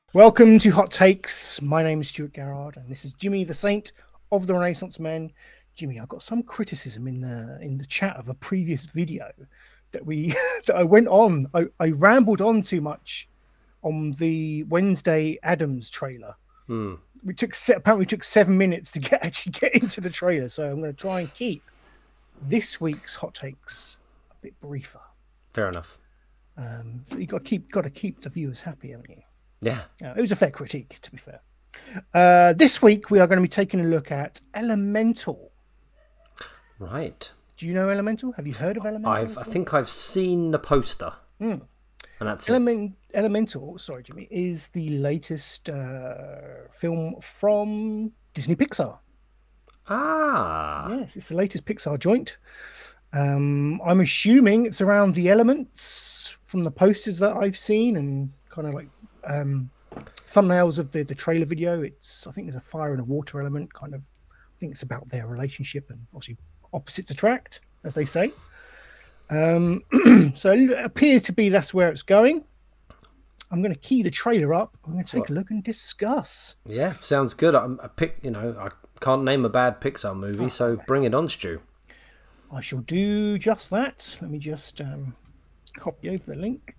Welcome to Hot Takes. My name is Stuart Garrard, and this is Jimmy, the Saint of the Renaissance Men. Jimmy, I got some criticism in the chat of a previous video that that I went on. I rambled on too much on the Wednesday Addams trailer. Apparently took 7 minutes to actually get into the trailer, so I'm going to try and keep this week's Hot Takes a bit briefer. Fair enough. So you got to keep the viewers happy, haven't you? Yeah. It was a fair critique, to be fair. This week, we are going to be taking a look at Elemental. Right. Do you know Elemental? Have you heard of Elemental? I think I've seen the poster. And that's Elemental, sorry, Jimmy, is the latest film from Disney Pixar. Ah. Yes, it's the latest Pixar joint. I'm assuming it's around the elements from the posters that I've seen and kind of like thumbnails of the trailer video. I think there's a fire and a water element, kind of. I think it's about their relationship, and obviously opposites attract, as they say. So it appears to be that's where it's going. I'm going to key the trailer up. I'm going to take a look and discuss. Yeah, sounds good. I can't name a bad Pixar movie, so bring it on, Stu. I shall do just that. Let me just copy over the link.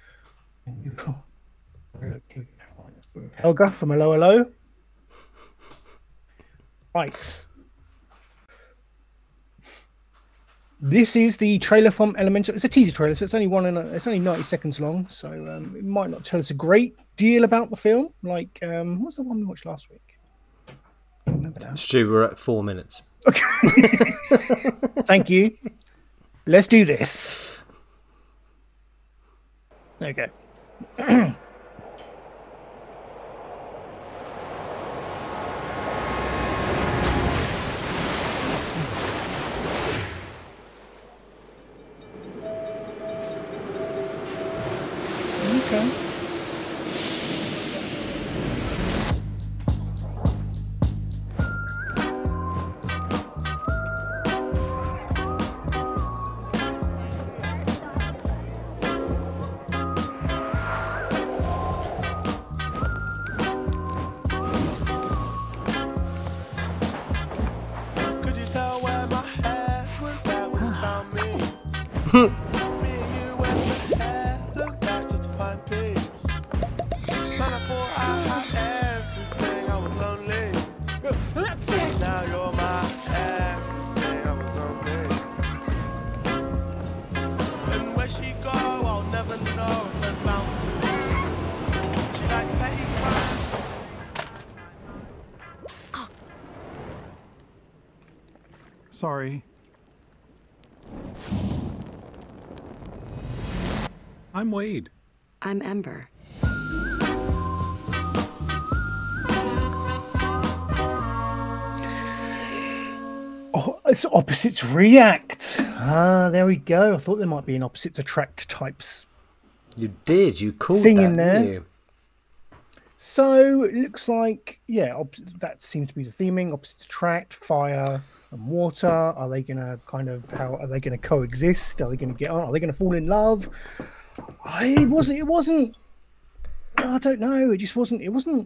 Helga from Hello Hello. Right. This is the trailer from Elemental. It's a teaser trailer, so it's only 90 seconds long. So it might not tell us a great deal about the film. Like, what's the one we watched last week? I don't remember now. Stu, we're at 4 minutes. Okay. Thank you. Let's do this. There we go. Okay. Could you tell where my head was at when you found me? Me and you went to head, looked back just to find peace. Man, I thought I had everything, I was lonely. Now you're my everything, I was lonely. And where she go, I'll never know if it's bound to. She like petty crime. Sorry. I'm Wade. I'm Ember. Oh, it's opposites react. Ah, there we go. I thought there might be an opposites attract types You did. You called thing that, in there. didn't you? So it looks like, yeah, that seems to be the theming. Opposites attract, fire and water. Are they going to how are they going to coexist? Are they going to get on? Are they going to fall in love? It wasn't, I don't know. It wasn't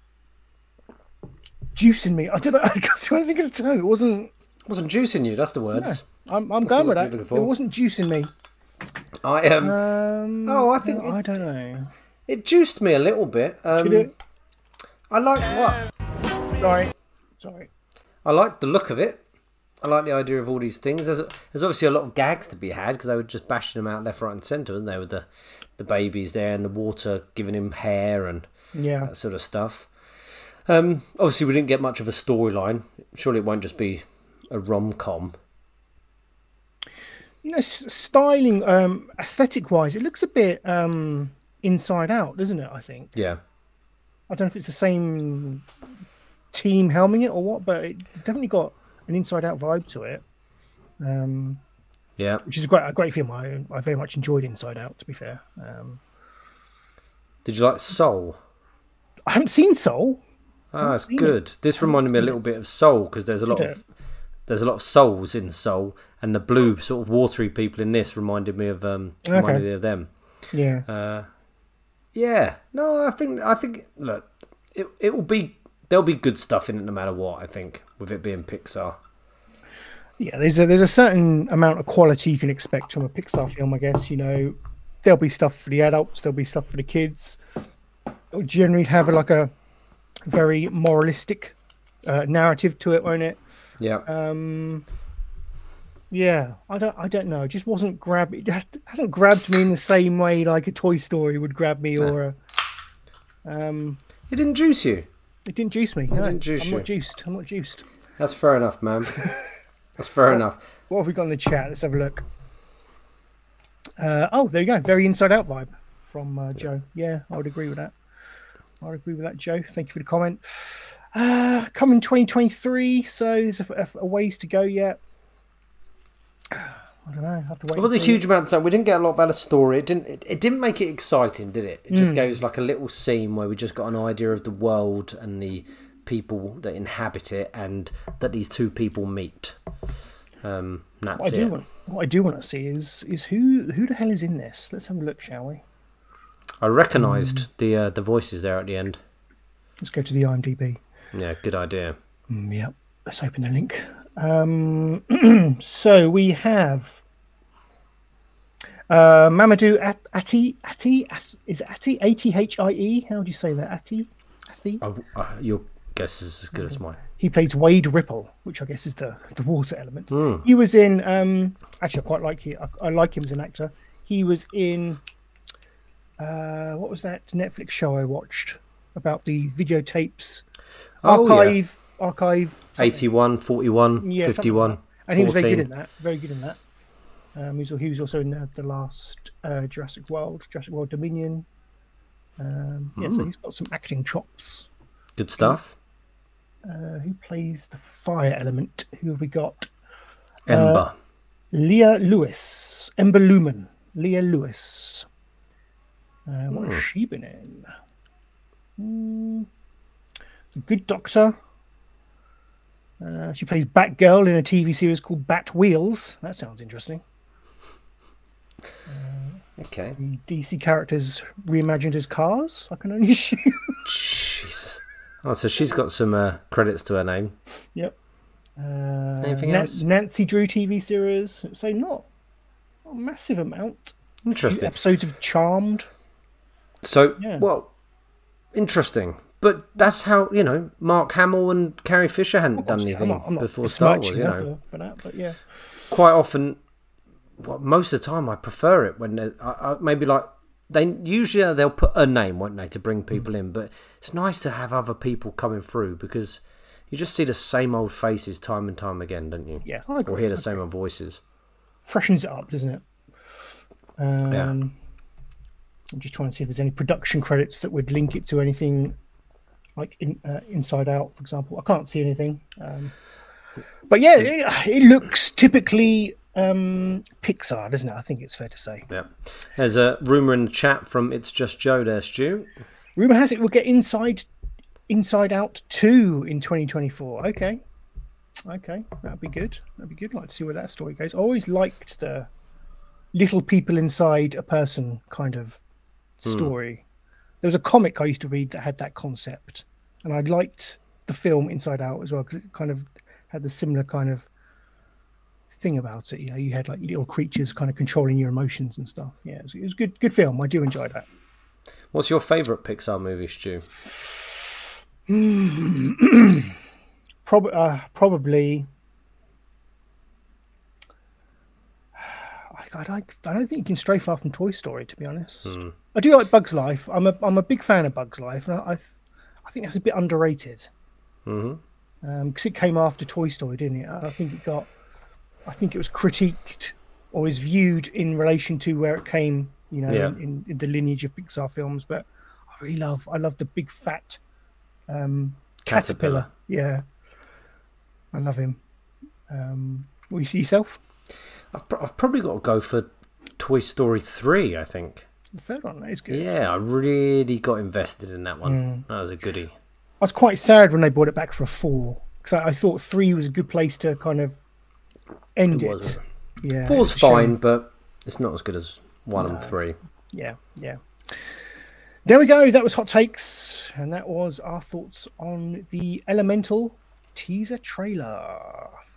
juicing me. I don't know. I can't think of the term. It wasn't juicing you. That's the words. No, I'm That's going the with word that. you're looking It for. wasn't juicing me. I am. I think I don't know. it juiced me a little bit. Did it? I like what? Sorry. I like the look of it. I like the idea of all these things. There's obviously a lot of gags to be had because they were just bashing them out left, right, and centre, weren't they? With the babies there and the water giving him hair and that sort of stuff. Obviously, we didn't get much of a storyline. Surely it won't just be a rom-com. You know, styling, aesthetic-wise, it looks a bit Inside Out, doesn't it? I think. Yeah. I don't know if it's the same team helming it or what, but it definitely got an Inside Out vibe to it. Yeah. Which is a great film. I very much enjoyed Inside Out, to be fair. Did you like Soul? I haven't seen Soul. Ah, it's good. This reminded me a little bit of Soul because there's a lot of souls in Soul, and the blue sort of watery people in this reminded me of them. Yeah. Yeah, no, I think look, it will be there'll be good stuff in it no matter what. I think with it being Pixar. Yeah, there's a certain amount of quality you can expect from a Pixar film, I guess. You know, there'll be stuff for the adults, there'll be stuff for the kids. It'll generally have like a very moralistic narrative to it, won't it? Yeah. Yeah, I don't know. It just wasn't it hasn't grabbed me in the same way like a Toy Story would grab me, or It didn't juice you. it didn't juice me. No, didn't juice I'm you. not juiced. I'm not juiced. That's fair enough, man. That's fair enough. What have we got in the chat? Let's have a look. Oh, there you go. Very Inside Out vibe from Joe. Yeah, I would agree with that. I would agree with that, Joe. Thank you for the comment. Coming 2023, so there's a ways to go yet. I don't know. I have to wait. It was a and see. huge amount of stuff. We didn't get a lot about a story. It didn't make it exciting, did it? It just gave us like a little scene where we just got an idea of the world and the people that inhabit it, and that these two people meet. That's it. What I do want to see is who the hell is in this? Let's have a look, shall we? I recognised the voices there at the end. Let's go to the IMDb. Yeah, good idea. Yep. Let's open the link. So we have Mamadou Ati. Is it Ati? Athie? How do you say that? Ati? Your guess is as good as mine. He plays Wade Ripple, which I guess is the water element. He was in actually I quite like I like him as an actor. He was in what was that Netflix show I watched about the videotapes archive 81, 41, yeah, 51, like and he was 14. very good in that. Very good in that. He was also in the last Jurassic World Dominion. Yeah, so he's got some acting chops. Good stuff. Who plays the fire element? Who have we got? Ember. Leah Lewis. Ember Lumen. Leah Lewis. What has she been in? It's a good doctor. She plays Batgirl in a TV series called Bat Wheels. That sounds interesting. Okay. The DC characters reimagined as cars, I can only assume. Jesus. Oh, so she's got some credits to her name. Yep. Anything else? Nancy Drew TV series. So not a massive amount. Interesting. Episodes of Charmed. So, Yeah. well, interesting. But that's how, Mark Hamill and Carrie Fisher hadn't done anything I'm not before Star Wars, besmirching her for that, but yeah. Quite often, most of the time I prefer it when I maybe like, they'll put a name, won't they, to bring people in, but it's nice to have other people coming through because you just see the same old faces time and time again, don't you? Yeah, I agree. Or hear the same old voices. Freshens it up, doesn't it? Yeah. I'm just trying to see if there's any production credits that would link it to anything like Inside Out, for example. I can't see anything. But yeah, it looks typically Pixar, doesn't it? I think it's fair to say. Yeah. There's a rumour in the chat from It's Just Joe there, Stu. Rumour has it we'll get Inside Out 2 in 2024. Okay, that'd be good. I'd like to see where that story goes. I always liked the little people inside a person kind of story. There was a comic I used to read that had that concept, and I liked the film Inside Out as well because it kind of had the similar kind of thing about it. You had like little creatures kind of controlling your emotions and stuff. Yeah, it was a good film. I do enjoy that. What's your favourite Pixar movie, Stu? Probably. I don't think you can stray far from Toy Story, to be honest. I do like Bug's Life. I'm a big fan of Bug's Life, and I think that's a bit underrated. Because it came after Toy Story, didn't it? I think it was critiqued or was viewed in relation to where it came, in the lineage of Pixar films. But I love the big fat caterpillar. Yeah, I love him. What you see yourself? I've probably got to go for Toy Story 3, I think. The third one, that is good. Yeah, I really got invested in that one. That was a goodie. I was quite sad when they brought it back for a 4 because I thought 3 was a good place to kind of end it. Yeah, 4's fine, but it's not as good as 1 and 3. Yeah. There we go. That was Hot Takes, and that was our thoughts on the Elemental teaser trailer.